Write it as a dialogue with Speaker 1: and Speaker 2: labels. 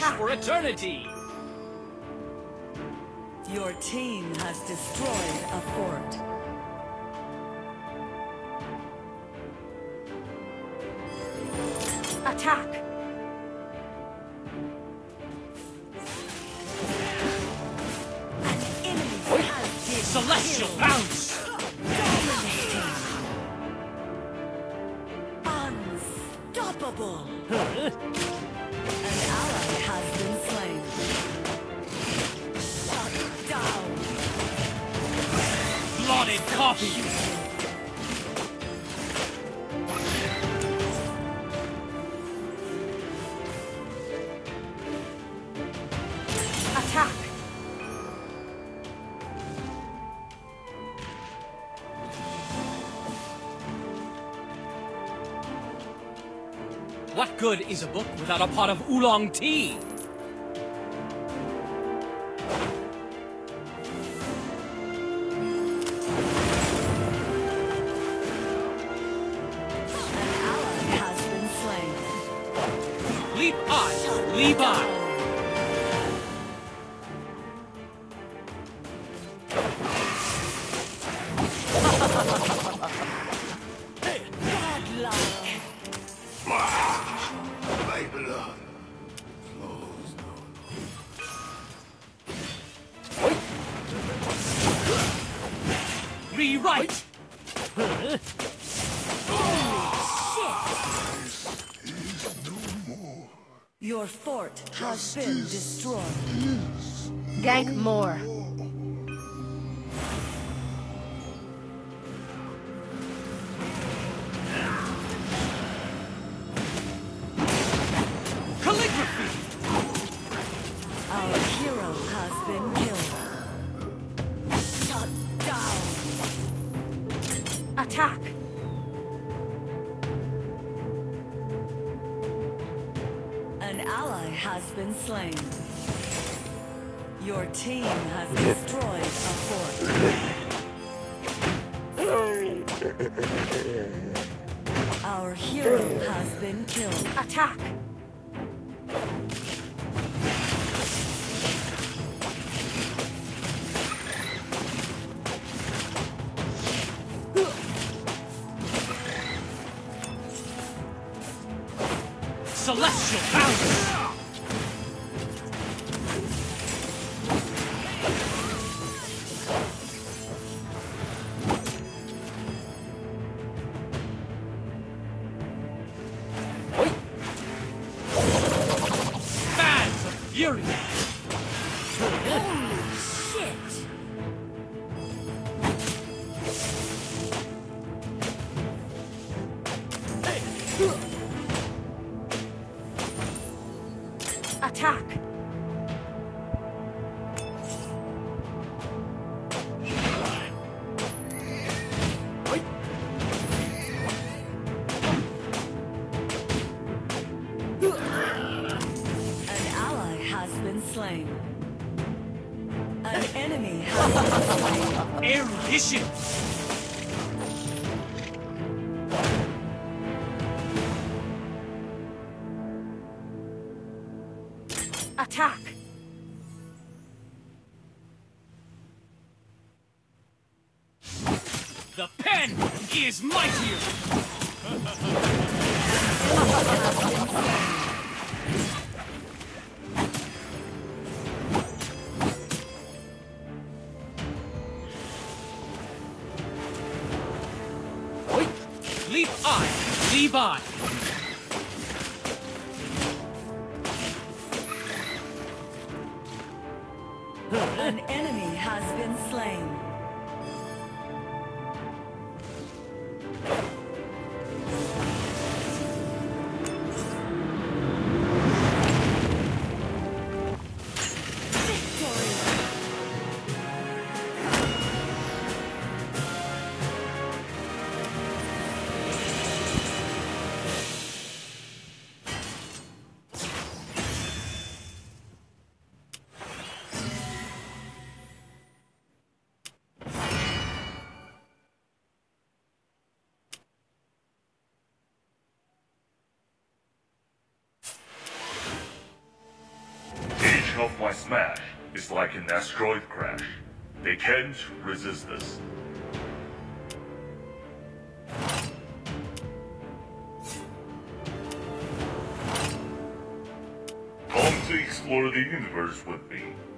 Speaker 1: for eternity!
Speaker 2: Your team has destroyed a fort. Attack! An enemy has been
Speaker 1: Celestial
Speaker 2: killed.
Speaker 1: bounce!
Speaker 2: Dominating! Unstoppable! An ally has been slain. Shut down!
Speaker 1: Blotted copy!
Speaker 2: Attack!
Speaker 1: What good is a book without a pot of oolong tea?
Speaker 2: An ally has been slain.
Speaker 1: Leap on, leap on!
Speaker 2: Godlike!
Speaker 3: My blood flows no
Speaker 1: Rewrite!
Speaker 2: Your fort has been destroyed.
Speaker 4: Gank more.
Speaker 1: Calligraphy!
Speaker 2: Our hero has been killed. Shut down. Attack. An ally has been slain. Your team has destroyed a fort. Our hero has been killed. Attack.
Speaker 1: Celestial bounce! Fans of fury!
Speaker 2: Holy shit! Attack! An ally has been slain. An enemy has been slain.
Speaker 1: Erudition!
Speaker 2: Attack!
Speaker 1: The pen is mightier! Leap on, leap on!
Speaker 2: An enemy has been slain.
Speaker 5: duration of my smash is like an asteroid crash. They can't resist this. Come to explore the universe with me.